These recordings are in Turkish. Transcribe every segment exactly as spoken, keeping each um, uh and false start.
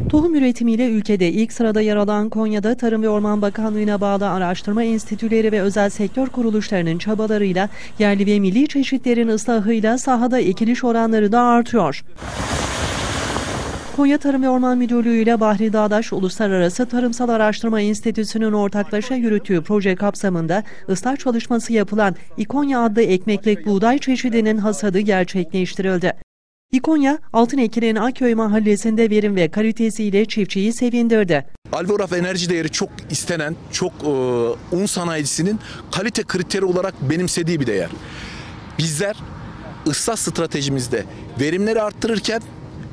Tohum üretimiyle ülkede ilk sırada yer alan Konya'da Tarım ve Orman Bakanlığı'na bağlı araştırma enstitüleri ve özel sektör kuruluşlarının çabalarıyla yerli ve milli çeşitlerin ıslahıyla sahada ekiliş oranları da artıyor. Konya Tarım ve Orman Müdürlüğü ile Bahri Dağdaş Uluslararası Tarımsal Araştırma Enstitüsü'nün ortaklaşa yürüttüğü proje kapsamında ıslah çalışması yapılan İkonya adlı ekmeklik buğday çeşidinin hasadı gerçekleştirildi. İkonya, Altınekin'in Akköy mahallesinde verim ve kalitesiyle çiftçiyi sevindirdi. Alvoraf enerji değeri çok istenen, çok e, un sanayicisinin kalite kriteri olarak benimsediği bir değer. Bizler ıslah stratejimizde verimleri arttırırken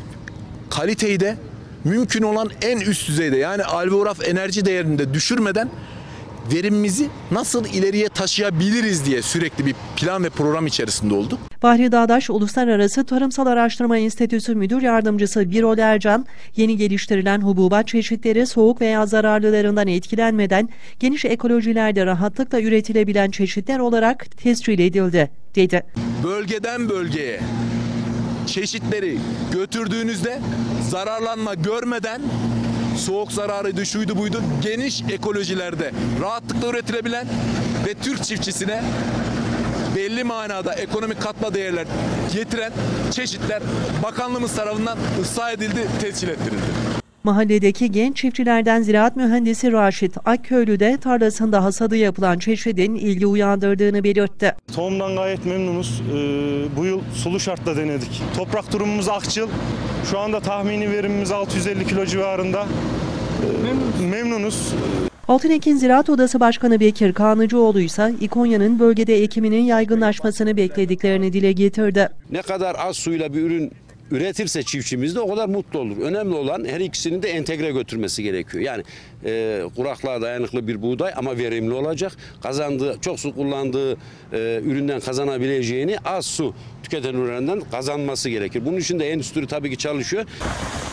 kaliteyi de mümkün olan en üst düzeyde, yani Alvoraf enerji değerini de düşürmeden verimimizi nasıl ileriye taşıyabiliriz diye sürekli bir plan ve program içerisinde olduk. Bahri Dağdaş Uluslararası Tarımsal Araştırma Enstitüsü Müdür Yardımcısı Birol Ercan, yeni geliştirilen hububat çeşitleri soğuk veya zararlılarından etkilenmeden geniş ekolojilerde rahatlıkla üretilebilen çeşitler olarak tescil edildi, dedi. Bölgeden bölgeye çeşitleri götürdüğünüzde zararlanma görmeden, soğuk zararıydı, şuydu buydu, geniş ekolojilerde rahatlıkla üretilebilen ve Türk çiftçisine belli manada ekonomik katma değerler getiren çeşitler bakanlığımız tarafından ıslah edildi, tescil ettirildi. Mahalledeki genç çiftçilerden ziraat mühendisi Raşit Akköylü de tarlasında hasadı yapılan çeşidin ilgi uyandırdığını belirtti. Tohumdan gayet memnunuz. Ee, bu yıl sulu şartla denedik. Toprak durumumuz akçıl. Şu anda tahmini verimimiz altı yüz elli kilo civarında. Ee, memnunuz. Altınekin Ziraat Odası Başkanı Bekir Kanıcıoğlu ise İkonya'nın bölgede ekiminin yaygınlaşmasını beklediklerini dile getirdi. Ne kadar az suyla bir ürün üretirse çiftçimiz de o kadar mutlu olur. Önemli olan her ikisini de entegre götürmesi gerekiyor. Yani e, kuraklığa dayanıklı bir buğday ama verimli olacak. Kazandığı, çok su kullandığı e, üründen kazanabileceğini az su tüketen üründen kazanması gerekir. Bunun için de endüstri tabii ki çalışıyor.